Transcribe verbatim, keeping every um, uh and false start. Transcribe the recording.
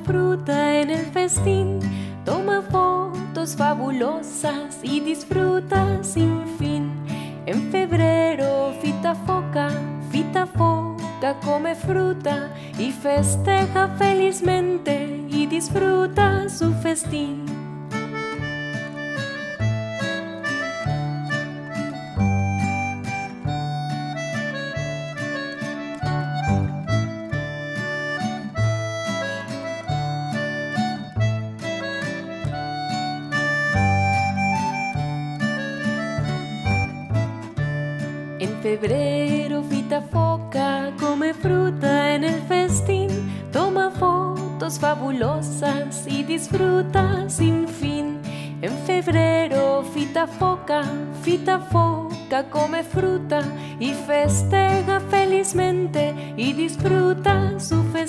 fruta en el festín, toma fotos fabulosas y disfruta sin fin. En febrero Fita Foca, Fita Foca come fruta y festeja felizmente y disfruta su festín. En febrero Fita Foca come fruta en el festín, toma fotos fabulosas y disfruta sin fin. En febrero Fita Foca, Fita Foca come fruta y festeja felizmente y disfruta su festín.